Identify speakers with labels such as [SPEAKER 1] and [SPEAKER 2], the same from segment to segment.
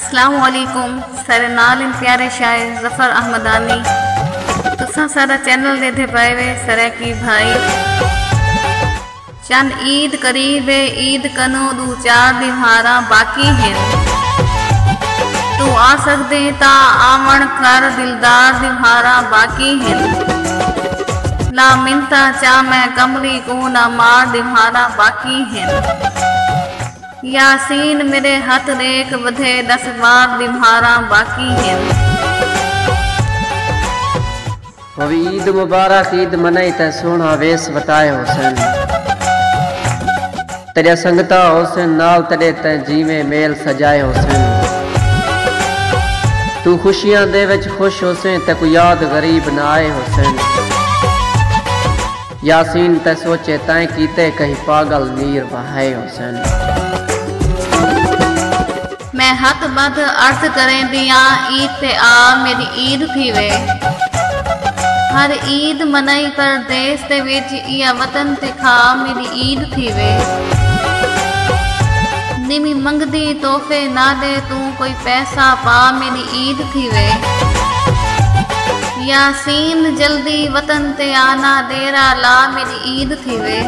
[SPEAKER 1] अस्सलामु अलैकुम। सारे नाल प्यारे शायर जफर अहमदानी तुसा सारा चैनल देते पाए वे सराकी भाई। चंद ईद करीब है, ईद कनो 2-4 दिहारा बाकी हैं। तू आ सकते ता आवण कर दिलदार दिहारा बाकी हैं। ला मिनता चा मैं कमली को ना मार दिहारा बाकी हैं। यासीन मेरे हाथ रेख बधे 10 बार दिहारा बाकी हैं।
[SPEAKER 2] अभी ईद मुबारक ईद मनाई त सोना वेस बताए हुसैन। तेरे संगता हुसैन नाल तेरे त जीवे मेल सजाए हुसैन। तू खुशियां दे विच खुश हुसैन ते कोई याद गरीब ना आए हुसैन। यासीन ते सोचे तैं कीते कहीं पागल नीर बहाए हुसैन।
[SPEAKER 1] मैं हथ बद अर्ज करें दिया ईद ते आ मेरी ईद थी वे। हर ईद मनाई पर देश ते विच या वतन ते खा मेरी ईद थी वे। निमी मंगदी तोहफे ना दे तू कोई पैसा पा मेरी ईद थी वे। यासीन जल्दी वतन ते आना देरा ला मेरी ईद थी वे।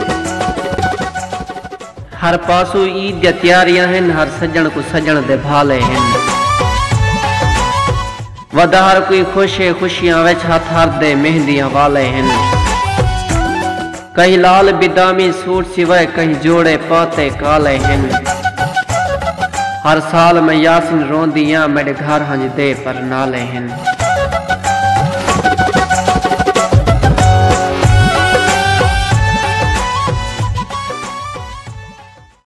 [SPEAKER 2] हर पासू ईद दी तैयारियां हैं, हर सजन को सजन दे भाले हैं। वधार कोई खुश है खुशियां विच हाथ हर दे मेहंदियां वाले हैं। कहीं लाल बिदामी सूट सिवाय कहीं जोड़े पाते काले हैं। हर साल मैं यासीन रोंदियां मेरे घर हंज दे पर नाले हैं।